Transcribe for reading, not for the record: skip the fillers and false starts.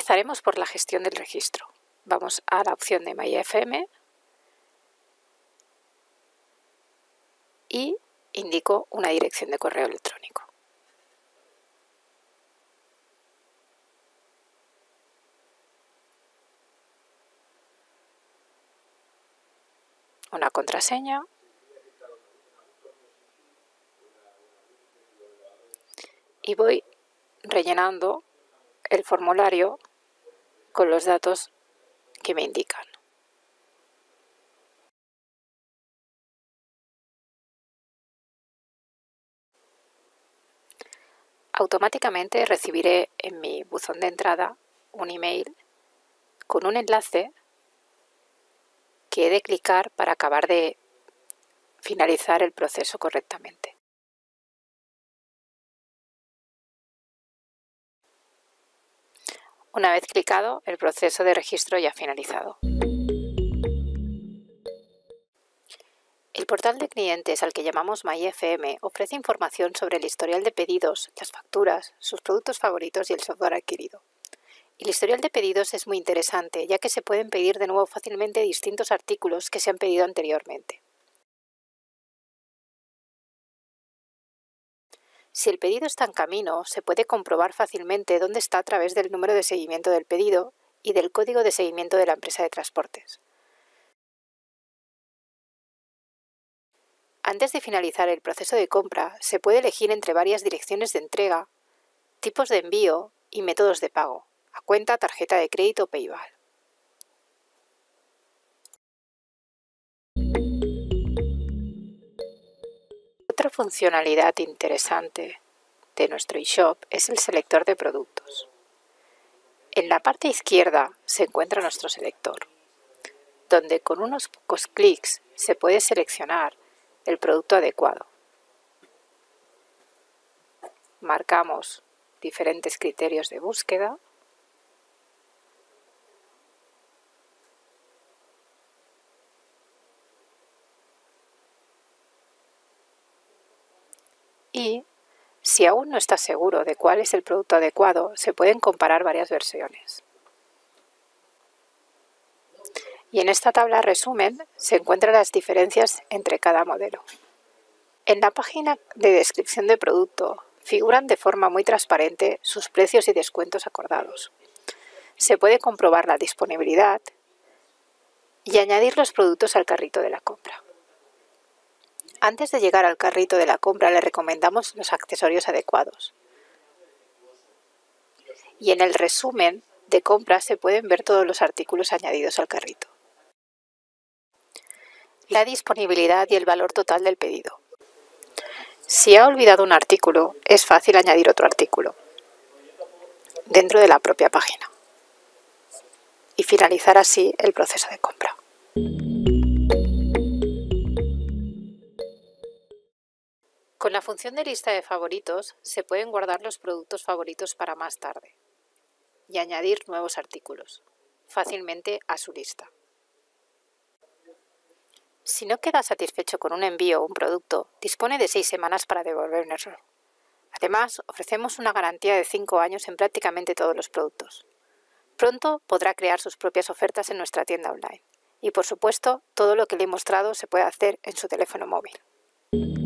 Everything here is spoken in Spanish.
Empezaremos por la gestión del registro. Vamos a la opción de MyFM y indico una dirección de correo electrónico. Una contraseña y voy rellenando el formulario con los datos que me indican. Automáticamente recibiré en mi buzón de entrada un email con un enlace que he de clicar para acabar de finalizar el proceso correctamente. Una vez clicado, el proceso de registro ya ha finalizado. El portal de clientes al que llamamos MyFM ofrece información sobre el historial de pedidos, las facturas, sus productos favoritos y el software adquirido. El historial de pedidos es muy interesante, ya que se pueden pedir de nuevo fácilmente distintos artículos que se han pedido anteriormente. Si el pedido está en camino, se puede comprobar fácilmente dónde está a través del número de seguimiento del pedido y del código de seguimiento de la empresa de transportes. Antes de finalizar el proceso de compra, se puede elegir entre varias direcciones de entrega, tipos de envío y métodos de pago, a cuenta, tarjeta de crédito o PayPal. Otra funcionalidad interesante de nuestro eShop es el selector de productos. En la parte izquierda se encuentra nuestro selector, donde con unos pocos clics se puede seleccionar el producto adecuado. Marcamos diferentes criterios de búsqueda y, si aún no está seguro de cuál es el producto adecuado, se pueden comparar varias versiones. Y en esta tabla resumen se encuentran las diferencias entre cada modelo. En la página de descripción de producto figuran de forma muy transparente sus precios y descuentos acordados. Se puede comprobar la disponibilidad y añadir los productos al carrito de la compra. Antes de llegar al carrito de la compra le recomendamos los accesorios adecuados. Y en el resumen de compra se pueden ver todos los artículos añadidos al carrito. La disponibilidad y el valor total del pedido. Si ha olvidado un artículo, es fácil añadir otro artículo dentro de la propia página y finalizar así el proceso de compra. Con la función de lista de favoritos se pueden guardar los productos favoritos para más tarde y añadir nuevos artículos fácilmente a su lista. Si no queda satisfecho con un envío o un producto, dispone de 6 semanas para devolver un error. Además, ofrecemos una garantía de 5 años en prácticamente todos los productos. Pronto podrá crear sus propias ofertas en nuestra tienda online. Y por supuesto, todo lo que le he mostrado se puede hacer en su teléfono móvil.